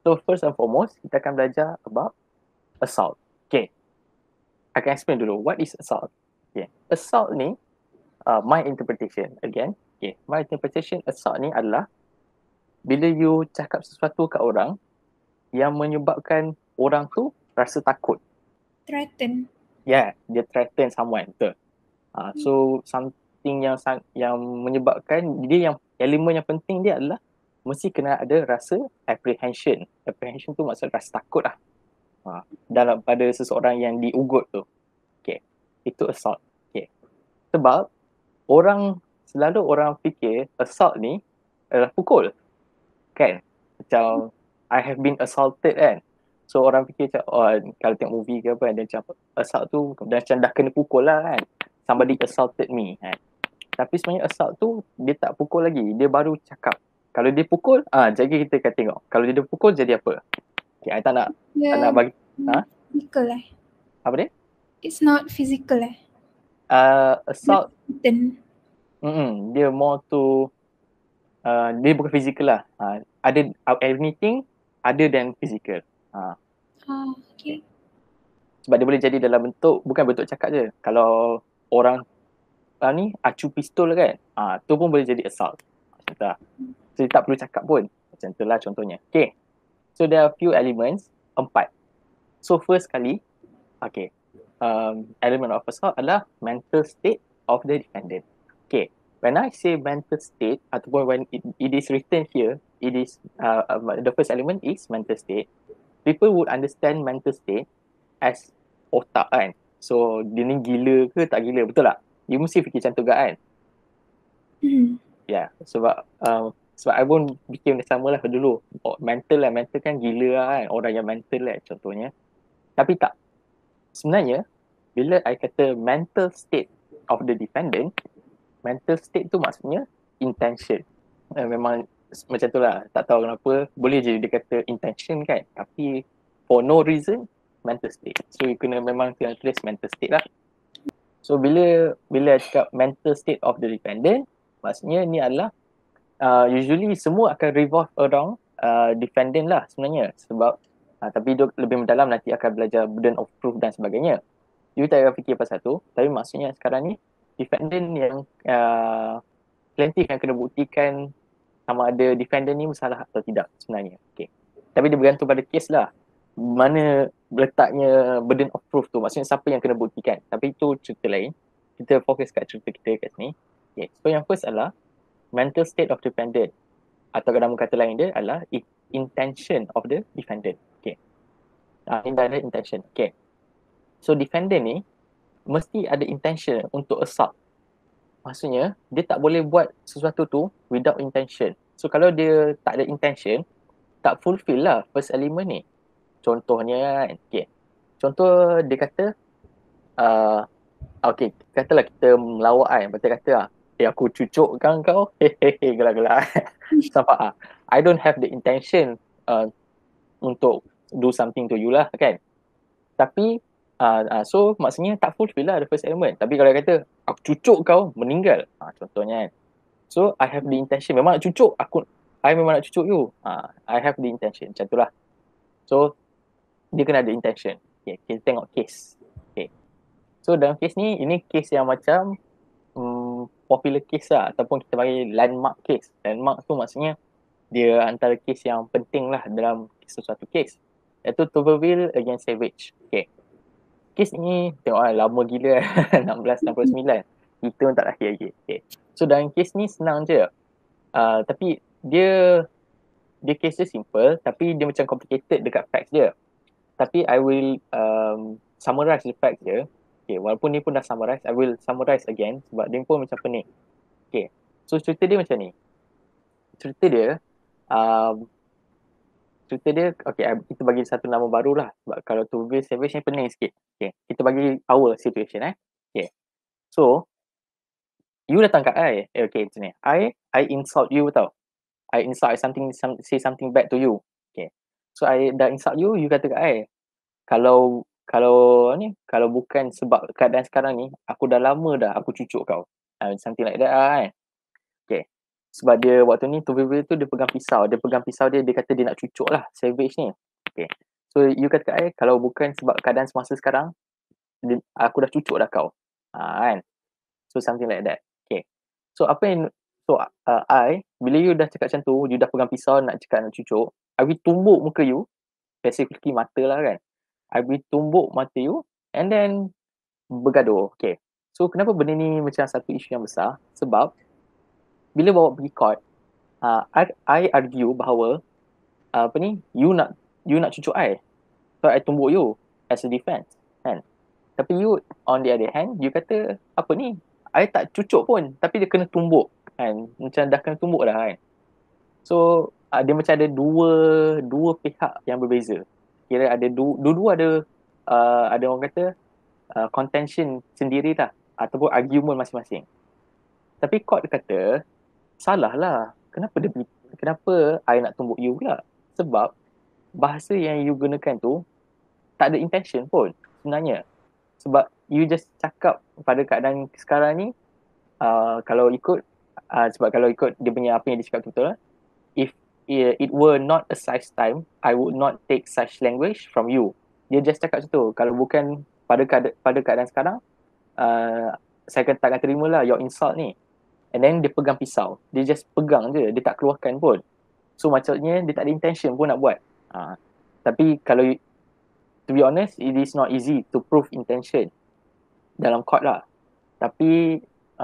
So first and foremost, kita akan belajar about assault. Okay, I can explain dulu what is assault. Okay, assault ni, my interpretation again. Okay, my interpretation assault ni adalah bila you cakap sesuatu kat orang yang menyebabkan orang tu rasa takut. Threaten. Yeah, dia threaten someone. Betul. So something yang menyebabkan dia, yang elemen yang penting dia adalah mesti kena ada rasa apprehension. Apprehension tu maksud rasa takut lah. Dalam pada seseorang yang diugut tu. Okay. Itu assault. Okay. Sebab selalu orang fikir assault ni adalah pukul. Kan? Macam I have been assaulted kan. So orang fikir macam, kalau tengok movie ke apa, dia macam assault tu macam dah kena pukul lah kan. Somebody assaulted me kan. Tapi sebenarnya assault tu dia tak pukul lagi. Dia baru cakap. Kalau dia pukul, jadi kita akan tengok. Kalau dia pukul jadi apa? Okay, I tak nak bagi. Physical Apa dia? It's not physical Assault. Then. Dia more to dia bukan physical lah. Ada anything other than physical. Okay. Sebab dia boleh jadi dalam bentuk, bukan bentuk cakap je. Kalau orang ni acu pistol kan, tu pun boleh jadi assault. Macam tu lah. So, dia tak perlu cakap pun. Macam tu lah contohnya. Okay. So, there are few elements. 4. So, first kali, okay. Element of assault adalah mental state of the defendant. Okay. When I say mental state, ataupun when it is written here, it is the first element is mental state. People would understand mental state as otak kan. So, dia ni gila ke tak gila, betul tak? You mesti fikir macam tu kan? Yeah, sebab I pun fikir macam sama lah dulu. Mental kan gila lah kan. Orang yang mental lah contohnya. Tapi tak. Sebenarnya, bila I kata mental state of the defendant, mental state tu maksudnya intention. Memang macam tu lah. Tak tahu kenapa. Boleh je dia kata intention kan. Tapi for no reason, mental state. So you kena memang tulis mental state lah. So bila cakap mental state of the defendant, maksudnya ni adalah usually semua akan revolve around defendant lah sebenarnya. Sebab tapi lebih mendalam nanti akan belajar burden of proof dan sebagainya. You tak payah fikir pasal tu. Tapi maksudnya sekarang ni defendant yang plaintiff yang kena buktikan sama ada defendant ni bersalah atau tidak sebenarnya. Okay. Tapi dia bergantung pada kes lah. Mana letaknya burden of proof tu. Maksudnya siapa yang kena buktikan. Tapi itu cerita lain. Kita fokus kat cerita kita kat sini. Okay. So yang first adalah mental state of defendant. Atau dalam kata lain dia adalah intention of the defendant. Okay. Indirect intention. Okay. So defendant ni mesti ada intention untuk assault. Maksudnya dia tak boleh buat sesuatu tu without intention. So kalau dia tak ada intention, tak fulfill lah first element ni. Contohnya kan, okay. Contoh dia kata, okay, katalah kita melawak kan, betul kata lah, aku cucukkan kau, hehehe, gelak-gelak. Sampai I don't have the intention untuk do something to you lah kan. Tapi so maksudnya tak fulfill lah the first element. Tapi kalau dia kata aku cucuk kau meninggal, contohnya kan. So I have the intention, memang nak cucuk I memang nak cucuk you. I have the intention, macam tu lah. So dia kena ada intention. Okay, kita tengok case. Okay. So dalam case ni, ini case yang macam popular case lah, ataupun kita panggil landmark case. Landmark tu maksudnya dia antara case yang penting lah dalam sesuatu case. Iaitu Tuberville against Savage. Okay. Kes ni tengok lama gila 1669. Kita pun tak lahir lagi. Okay. So dalam kes ni senang je. Tapi dia case dia simple, tapi dia macam complicated dekat facts dia. Tapi I will summarize the facts dia. Okay, walaupun ni pun dah summarize, I will summarize again sebab dia pun macam pening. Okay. So cerita dia macam ni. Cerita dia okay, kita bagi satu nama baru lah. Sebab kalau Tuberville Savage ni pening sikit. Okay, kita bagi our situation Okay. So, you datang kat I. Okay, macam ni. I insult you tau. I insult say something bad to you. Okay. So, I dah insult you, you kata kat I. Kalau bukan sebab keadaan sekarang ni, aku dah lama dah aku cucuk kau. Something like that lah kan. Okay. Sebab dia waktu ni Tuvalu tu dia pegang pisau. Dia pegang pisau dia kata dia nak cucuk lah Savage ni. Okay. So you kata kat kalau bukan sebab keadaan semasa sekarang, aku dah cucuk dah kau. Kan? So something like that. Okay. So apa yang bila you dah cakap macam tu, you dah pegang pisau nak cakap nak cucuk, I will tumbuk muka you, specifically mata lah kan. I will tumbuk mata you and then bergaduh. Okay. So kenapa benda ni macam satu isu yang besar? Sebab bila bawa pergi court, I argue bahawa you nak cucuk I. So I tumbuk you as a defense. Kan? Tapi you on the other hand, you kata apa ni? I tak cucuk pun tapi dia kena tumbuk. Kan? Macam dah kena tumbuk dah kan. So dia macam ada dua pihak yang berbeza. Kira ada dua ada orang kata contention sendiri lah ataupun argument masing-masing. Tapi court kata salah lah. Kenapa I nak tumbuk you pula? Sebab bahasa yang you gunakan tu tak ada intention pun sebenarnya. Sebab you just cakap pada keadaan sekarang ni kalau ikut dia punya apa yang dia cakap betul lah. If it were not a such time, I would not take such language from you. Dia just cakap macam tu. Kalau bukan pada keadaan sekarang, saya takkan terima lah your insult ni. And then dia pegang pisau. Dia just pegang je. Dia tak keluarkan pun. So maksudnya dia tak ada intention pun nak buat. Tapi kalau to be honest, it is not easy to prove intention dalam court lah. Tapi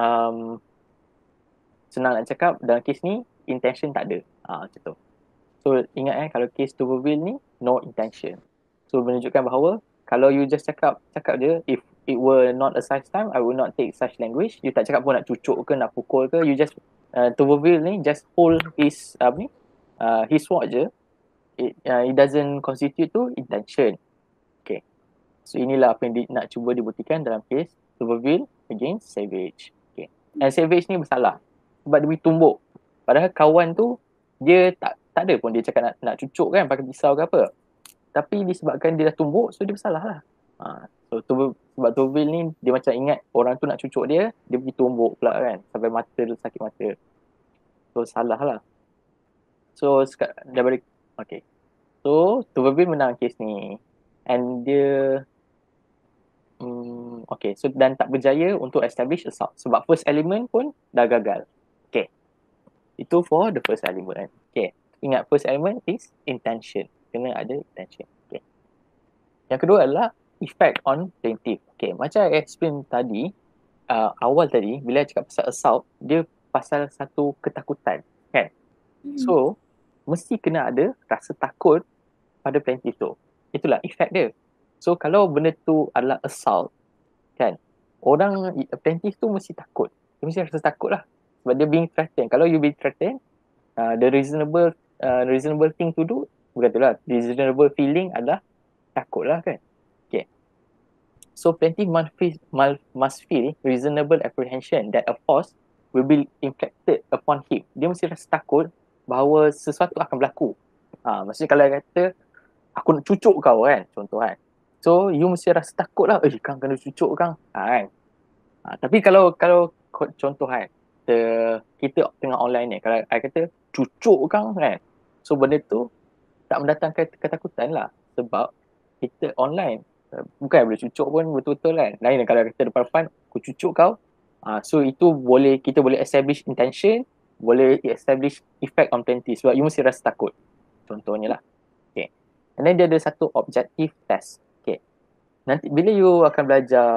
senang nak cakap dalam kes ni intention tak ada. Macam tu. So ingat kalau kes Tuvalu ni no intention. So menunjukkan bahawa kalau you just cakap je, if it were not a such time, I would not take such language. You tak cakap pun nak cucuk ke, nak pukul ke. You just, Tuvalu ni just hold his sword je. It doesn't constitute to intention. Okay. So inilah apa yang nak cuba dibuktikan dalam kes Tuvalu against Savage. Okay. And Savage ni bersalah. Sebab dia tumbuk. Padahal kawan tu, dia tak ada pun dia cakap nak cucuk kan, pakai pisau ke apa. Tapi disebabkan dia dah tumbuk, so dia bersalah lah. So sebab Tuvalu ni dia macam ingat orang tu nak cucuk dia pergi tumbuk pula kan, sampai mata dia sakit mata. So salah lah. So daripada okay. So Tuvalu menang kes ni. And dia okay, so dan tak berjaya untuk establish assault. Sebab first element pun dah gagal. Okay. Itu for the first element. Okay. Ingat first element is intention. Kena ada intention. Okay. Yang kedua adalah effect on plaintiff. Okay, macam I explain tadi, awal tadi, bila I cakap pasal assault, dia pasal satu ketakutan, kan? So, mesti kena ada rasa takut pada plaintiff tu. Itulah effect dia. So, kalau benda tu adalah assault, kan? Plaintiff tu mesti takut. Dia mesti rasa takut lah. Sebab dia being threatened. Kalau you being threatened, the reasonable thing to do, bukan tu lah, reasonable feeling adalah takut lah kan. Okay. So plaintiff must feel reasonable apprehension that a force will be inflicted upon him. Dia mesti rasa takut bahawa sesuatu akan berlaku. Maksudnya kalau kata aku nak cucuk kau kan, contoh kan. So you mesti rasa takut lah, kang kena cucuk kang. Kan. Tapi kalau contoh kan, kita tengah online ni, kalau I kata cucuk kang kan, so benda tu tak mendatangkan ketakutan lah. Sebab kita online, bukan boleh cucuk pun betul-betul kan. Lain kalau kata depan depan, aku cucuk kau. So itu kita boleh establish intention, boleh establish effect on plaintiff. Sebab you mesti rasa takut. Contohnya lah. Okay. And then dia ada satu objective test. Okay. Nanti bila you akan belajar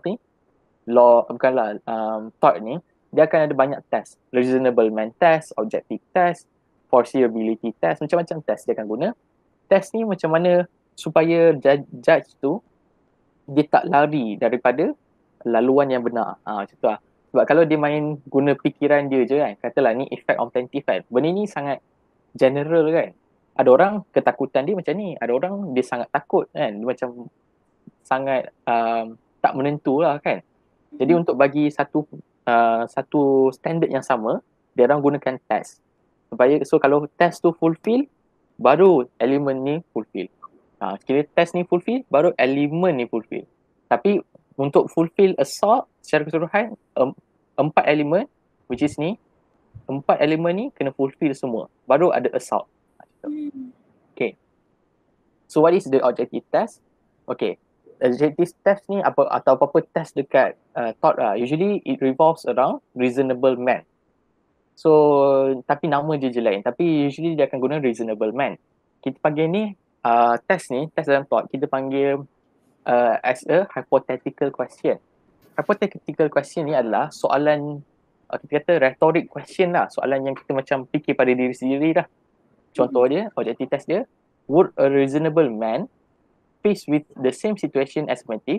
law, bukanlah tort ni, dia akan ada banyak test. Reasonablement test, objective test, foreseeability test, macam-macam test dia akan guna. Test ni macam mana supaya judge tu dia tak lari daripada laluan yang benar. Macam tu lah. Sebab kalau dia main guna fikiran dia je kan, katalah ni effect on plaintiff kan, benda ni sangat general kan. Ada orang ketakutan dia macam ni, ada orang dia sangat takut kan, dia macam sangat tak menentu lah kan. Jadi untuk bagi satu standard yang sama, dia orang gunakan test. So kalau test tu fulfill, baru elemen ni fulfill. Kira test ni fulfill, baru elemen ni fulfill. Tapi untuk fulfill assault secara keseluruhan, 4 elemen, which is ni, 4 elemen ni kena fulfill semua. Baru ada assault. Okay. So what is the objective test? Okay. Objective test ni atau apa-apa test dekat thought lah. Usually it revolves around reasonable man. So tapi nama dia je lain. Tapi usually dia akan guna reasonable man. Kita panggil ni test dalam thought kita panggil as a hypothetical question. Hypothetical question ni adalah soalan kita kata rhetoric question lah. Soalan yang kita macam fikir pada diri sendiri lah. Contoh dia, objective test dia, would a reasonable man faced with the same situation as Matthew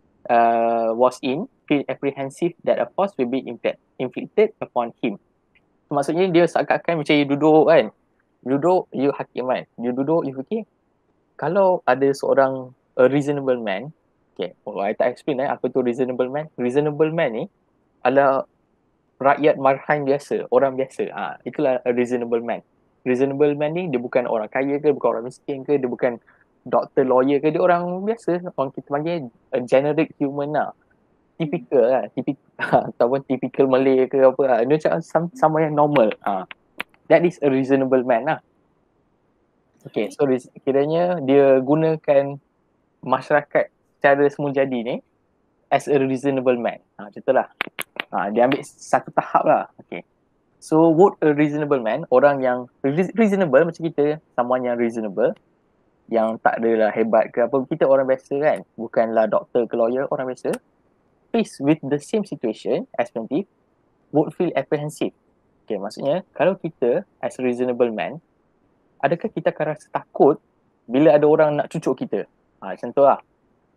was in feel apprehensive that a force will be inflicted upon him. So, maksudnya dia seakan-akan macam you duduk kan. Duduk, you hakim kan. You duduk, you fikir. Kalau ada seorang a reasonable man, okay, I tak explain apa tu reasonable man. Reasonable man ni adalah rakyat marhain biasa, orang biasa. Itulah a reasonable man. Reasonable man ni dia bukan orang kaya ke, bukan orang miskin ke, dia bukan doktor, lawyer ke, dia orang biasa. Orang kita panggil a generic human lah. Typical lah. Ataupun typical Malay ke apa lah. Dia macam sama yang normal. That is a reasonable man lah. Okay, so kiranya dia gunakan masyarakat secara semujadi ni as a reasonable man. Macam tu lah. Dia ambil satu tahap lah. Okay. So, would a reasonable man, orang yang reasonable macam kita, someone yang reasonable, yang tak adalah hebat ke apa, kita orang biasa kan, bukanlah doktor ke lawyer, orang biasa, faced with the same situation as plaintiff, would feel apprehensive. Okay, maksudnya, kalau kita as a reasonable man, adakah kita akan rasa takut bila ada orang nak cucuk kita? Macam tu lah.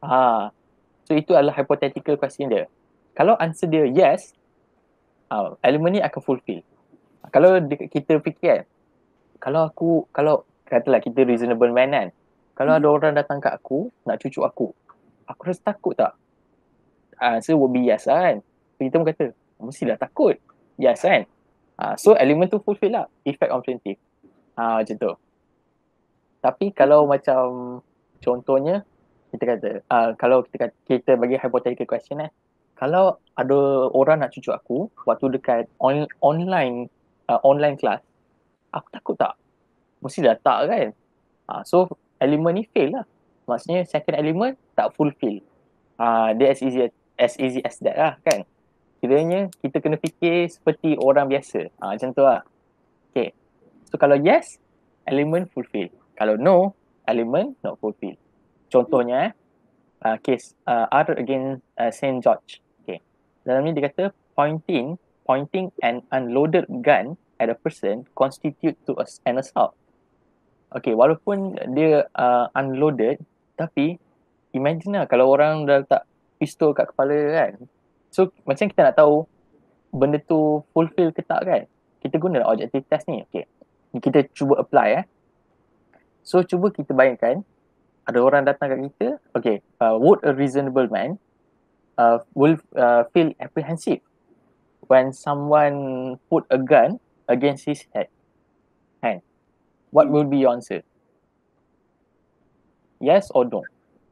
So, itu adalah hypothetical question dia. Kalau answer dia yes, elemen ni akan fulfill. Kalau kita fikir kan, kalau katalah kita reasonable man kan, kalau ada orang datang kat aku, nak cucuk aku rasa takut tak? Answer would be yes lah kan. So, kita pun kata, mestilah takut. Yes kan. So elemen tu fulfill lah. Effect on plaintiff. Macam tu. Tapi kalau macam contohnya, kita kata, kalau kita bagi hypothetical question kalau ada orang nak cucuk aku waktu dekat online class, aku takut tak? Mestilah tak kan. So elemen ni fail lah. Maksudnya second element tak fulfill. Dia as easy as that lah kan. Kiranya kita kena fikir seperti orang biasa. Macam tu lah. Okay. So kalau yes, elemen fulfill. Kalau no, elemen not fulfill. Contohnya case R against St. George. Okay. Dalam ni dia kata pointing an unloaded gun at a person constitute to an assault. Okay, walaupun dia unloaded, tapi imagine lah kalau orang dah letak pistol kat kepala kan. So macam kita nak tahu benda tu fulfill ke tak kan. Kita guna objective test ni. Okay. Kita cuba apply So cuba kita bayangkan ada orang datang kat kita. Okay, would a reasonable man will feel apprehensive when someone put a gun against his head? What will be your answer? Yes or no?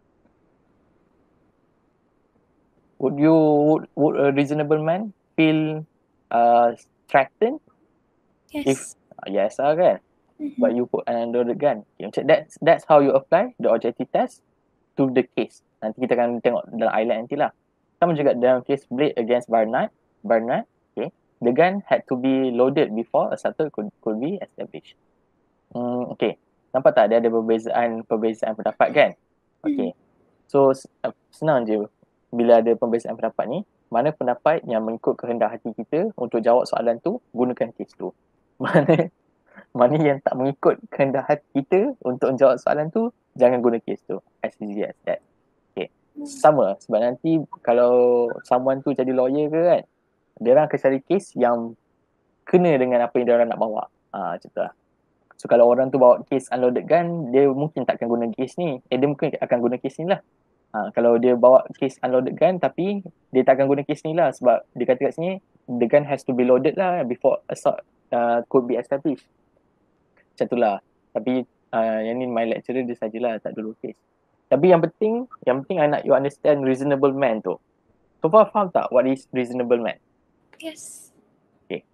Would a reasonable man feel threatened? Yes. Yes kan? But you put an unloaded gun. Okay, that's how you apply the objective test to the case. Nanti kita akan tengok dalam highlight nanti lah. Sama juga dalam case Blade against Barnard. Okay, the gun had to be loaded before a assault could be established. Okay, nampak tak dia ada perbezaan pendapat kan? Okay, so senang je bila ada perbezaan pendapat ni, mana pendapat yang mengikut kehendak hati kita untuk jawab soalan tu, gunakan case tu. Mana yang tak mengikut kehendak hati kita untuk menjawab soalan tu, jangan guna case tu. As easy as that. Okay, sama sebab nanti kalau someone tu jadi lawyer ke kan, dia orang akan cari case yang kena dengan apa yang dia orang nak bawa. Macam tu lah. So kalau orang tu bawa case unloaded gun, dia mungkin takkan guna case ni. Dia mungkin akan guna case ni lah. Kalau dia bawa case unloaded gun tapi dia takkan guna case ni lah sebab dia kata kat sini the gun has to be loaded lah before assault could be established. Macam tu lah. Tapi yang ni my lecturer dia sajalah tak dulu case. Tapi yang penting I nak you understand reasonable man tu. So far faham tak what is reasonable man? Yes. Okay.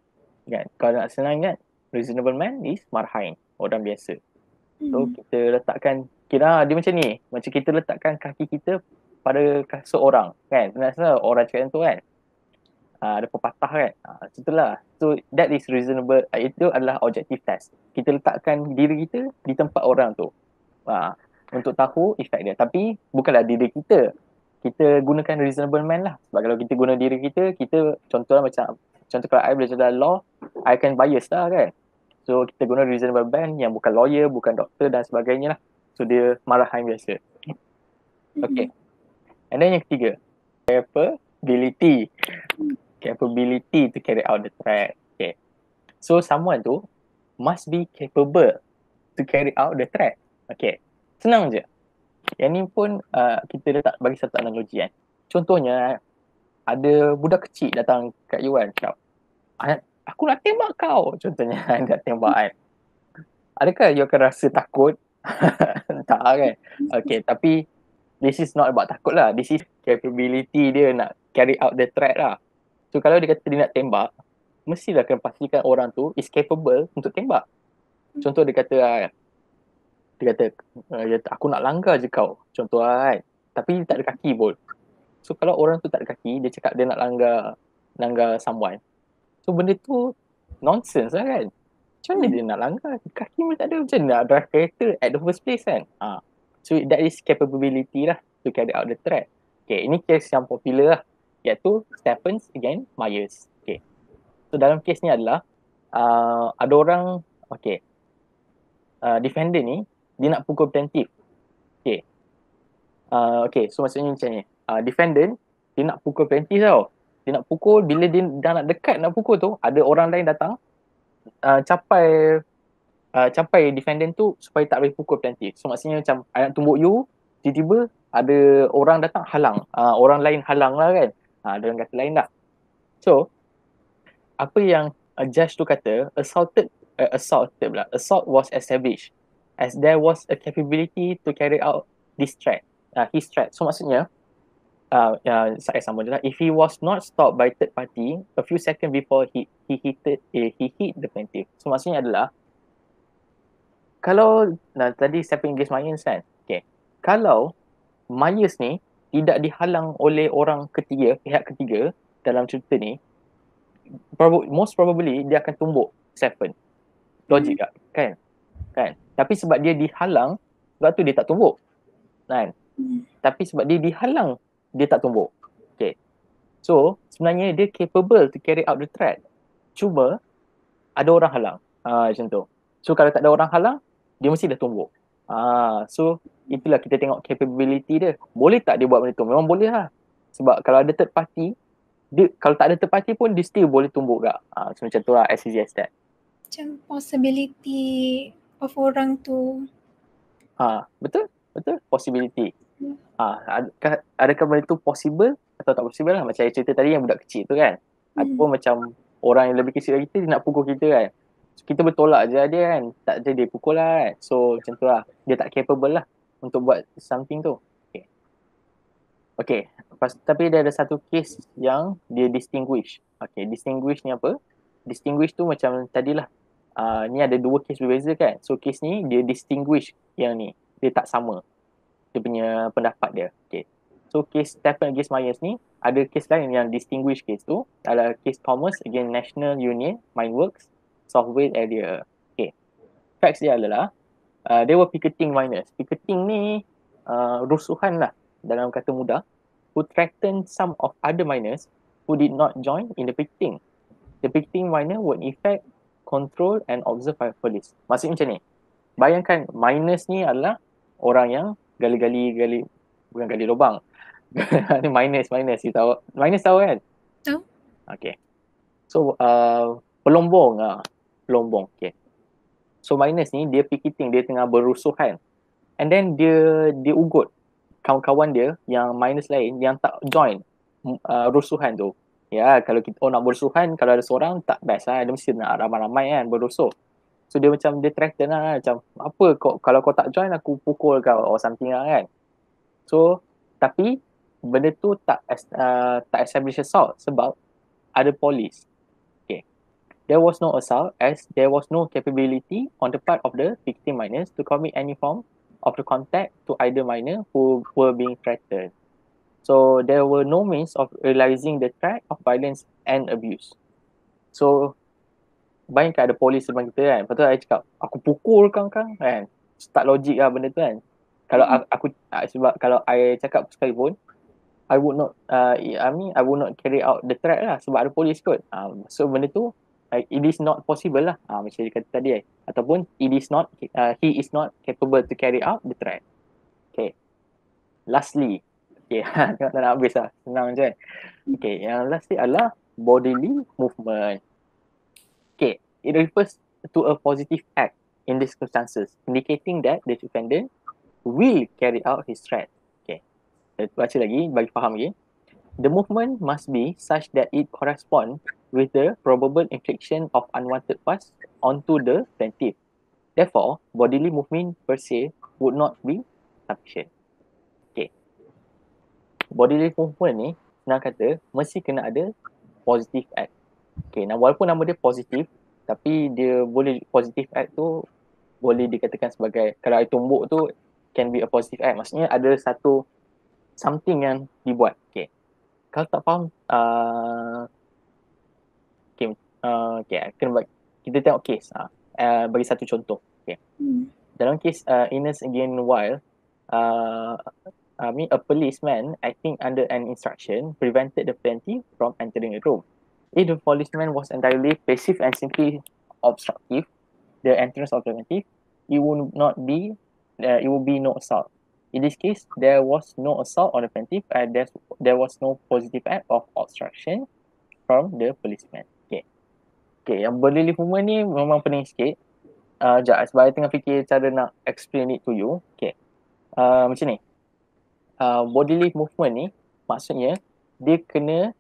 Kan? Kalau nak senang ingat, reasonable man is marhain, orang biasa. So kita letakkan, kira dia macam ni, macam kita letakkan kaki kita pada kasut orang kan. Kenapa orang cakap tu kan, ada pepatah kan. Itulah. So that is reasonable. Itu adalah objective test. Kita letakkan diri kita di tempat orang tu. Untuk tahu efek dia. Tapi bukanlah diri kita. Kita gunakan reasonable man lah. Sebab kalau kita guna diri kita, kita contohlah macam, contoh kalau I belajar dalam law, I akan bias lah kan. So kita guna reasonable man yang bukan lawyer, bukan doktor dan sebagainya lah. So dia marahan biasa. Okay. And then yang ketiga, capability. Capability to carry out the threat. Okay. So someone tu must be capable to carry out the threat. Okay. Senang je. Yang ni pun kita letak bagi satu analogi kan. Contohnya, ada budak kecil datang kat you kan, cakap, aku nak tembak kau. Contohnya, nak tembak kan. Adakah you akan rasa takut? Tak kan. Okay, tapi this is not about takut lah. This is capability dia nak carry out the threat lah. So kalau dia kata dia nak tembak, mestilah kena pastikan orang tu is capable untuk tembak. Contoh dia kata, aku nak langgar je kau. Contoh kan. Tapi dia tak ada kaki pun. So kalau orang tu tak ada kaki, dia cakap dia nak langgar someone. So benda tu nonsense lah kan. Macam mana dia nak langgar? Kaki pun tak ada. Macam mana nak drive kereta at the first place kan? So that is capability lah to carry out the threat. Okay, ini case yang popular lah. Iaitu Stephens against Myers. Okay. So dalam case ni adalah ada orang, okay, defendant ni dia nak pukul plaintiff. Okay. Okay, so maksudnya macam ni. Defendant dia nak pukul plaintiff tau. Dia nak pukul, bila dia dah nak dekat nak pukul tu, ada orang lain datang capai defendant tu supaya tak boleh pukul plaintiff. So maksudnya macam I nak tumbuk you, tiba-tiba ada orang datang halang. Orang lain halang lah kan. Dengan kata lain lah. So apa yang judge tu kata, assault was established as there was a capability to carry out this threat, his threat. So maksudnya saya sambung je lah. If he was not stopped by third party a few seconds before he hit the plaintiff. So maksudnya adalah, kalau tadi Stephens against Myers kan, okay, kalau Myers ni tidak dihalang oleh orang ketiga, pihak ketiga dalam cerita ni, most probably dia akan tumbuk Stephens. Logik tak? Kan? Tapi sebab dia dihalang, sebab tu dia tak tumbuk. Kan? Tapi sebab dia dihalang, dia tak tumbuk. Okay. So, sebenarnya dia capable to carry out the threat. Cuma, ada orang halang. Macam tu. So, kalau tak ada orang halang, dia mesti dah tumbuk. So, itulah kita tengok capability dia. Boleh tak dia buat benda tu? Memang boleh lah. Sebab kalau ada third party, kalau tak ada third party pun, dia still boleh tumbuk tak. So, macam tu lah, as easy as that. Macam possibility of orang tu. Betul? Possibility. Adakah benda tu possible atau tak possible lah. Macam saya cerita tadi yang budak kecil tu kan. Ataupun macam orang yang lebih kecil dari kita, dia nak pukul kita kan. So, kita bertolak je dia kan. Tak jadi dia pukul lah kan. So macam tu lah. Dia tak capable lah untuk buat something tu. Okay. Tapi dia ada satu case yang dia distinguish. Okay, distinguish ni apa? Distinguish tu macam tadilah. Ni ada dua case berbeza kan. So case ni dia distinguish yang ni. Dia tak sama. Dia punya pendapat dia. Okay. So case Stephens against Myers ni, ada case lain yang distinguish case tu adalah case Thomas against National Union Mineworks Software Area. Okay. Facts dia adalah they were picketing miners. Picketing ni rusuhan lah dalam kata mudah, who threatened some of other miners who did not join in the picketing. The picketing miner would in effect control and observe by police. Maksudnya macam ni. Bayangkan miners ni adalah orang yang bukan gali lubang. miners you tahu. Miners tahu kan? Tahu. Okay. So pelombong. Okay. So miners ni dia picketing, dia tengah berusuhan. And then dia ugut kawan-kawan dia yang miners lain yang tak join rusuhan tu. Ya, kalau kita nak berusuhan, kalau ada seorang tak best lah. Dia mesti nak ramai-ramai kan berusuh. So dia threaten lah, macam apa kalau kau tak join aku pukul kau or something lah kan. So tapi benda tu tak establish assault sebab ada polis. Okay. There was no assault as there was no capability on the part of the victim minors to commit any form of the contact to either minor who were being threatened. So there were no means of realizing the threat of violence and abuse. So bayangkan ada polis depan kita kan, lepas tu I cakap, aku pukul kau kan, tak logik lah benda tu kan. Kalau sebab kalau I cakap sekalipun, I would not I would not carry out the threat lah sebab ada polis kot. So benda tu it is not possible lah. Macam dia kata tadi ataupun it is not he is not capable to carry out the threat. Okay. Lastly, okay, tengok tak nak habis lah. Senang je kan. Okay, yang lastly adalah bodily movement. Okay, it refers to a positive act in these circumstances, indicating that the defendant will carry out his threat. Baca lagi bagi faham lagi. The movement must be such that it corresponds with the probable infliction of unwanted force onto the plaintiff. Therefore, bodily movement per se would not be sufficient. Okay. Bodily movement ni senang kata mesti kena ada positive act. Okay, walaupun nama dia positif, tapi dia boleh positive act tu boleh dikatakan sebagai, kalau I tumbuk tu can be a positive act. Maksudnya ada satu something yang dibuat. Okay. Kalau tak faham, kita tengok case. Bagi satu contoh. Okay. Dalam case Ines against Wild, a policeman acting under an instruction prevented the plaintiff from entering a room. If the policeman was entirely passive and simply obstructive the entrance of the plaintiff, it would be no assault. In this case, there was no assault on the plaintiff and there was no positive act of obstruction from the policeman. Okay, yang bodily movement ni memang pening sikit. Sekejap, sebab I tengah fikir cara nak explain it to you. Okay, macam ni. Bodily movement ni maksudnya dia kena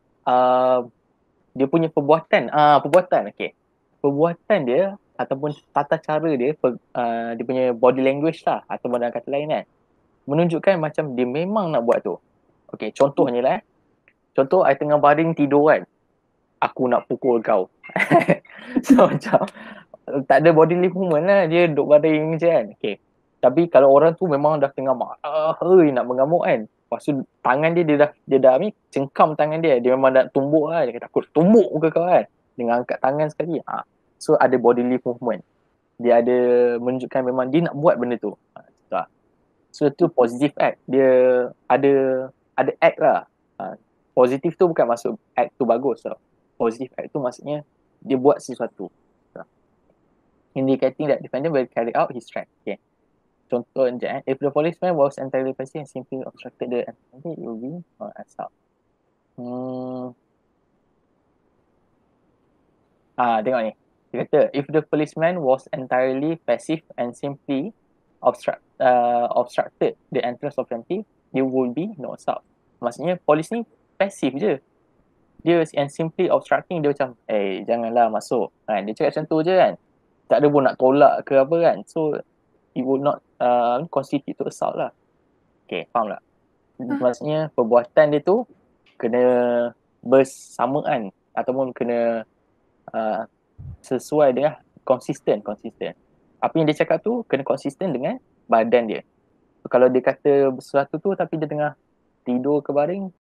dia punya perbuatan. Okay. Perbuatan dia ataupun tata cara dia, dia punya body language lah ataupun dalam kata lain kan, menunjukkan macam dia memang nak buat tu. Okay, contohnya lah. Contoh, I tengah baring tidur kan. Aku nak pukul kau. So macam, tak ada bodily movement lah. Dia duduk baring je kan. Okay. Tapi kalau orang tu memang dah tengah marah, nak mengamuk kan. Lepas tu tangan dia dah cengkam tangan dia. Dia memang nak tumbuk lah. Dia kata, aku tumbuk ke kau kan. Dengan angkat tangan sekali. So ada bodily movement. Dia ada menunjukkan memang dia nak buat benda tu. So tu positive act. Dia ada act lah. Positif tu bukan maksud act tu bagus tau. Positive act tu maksudnya dia buat sesuatu. Indicating that defendant will carry out his threat. Okay. Contoh je, if the policeman was entirely passive and simply obstructed the entity, it will be assault. Tengok ni. Dia kata, if the policeman was entirely passive and simply obstructed the entrance of empty, there will be no assault. Maksudnya polis ni pasif je. Dia and simply obstructing, dia macam janganlah masuk kan. Dia cakap macam tu je kan. Tak ada pun nak tolak ke apa kan. So it would not constitute to assault lah. Okay, faham tak? Maksudnya perbuatan dia tu kena bersamaan ataupun kena sesuai dengan konsisten. Apa yang dia cakap tu kena konsisten dengan badan dia. So, kalau dia kata sesuatu tu tapi dia tengah tidur ke baring,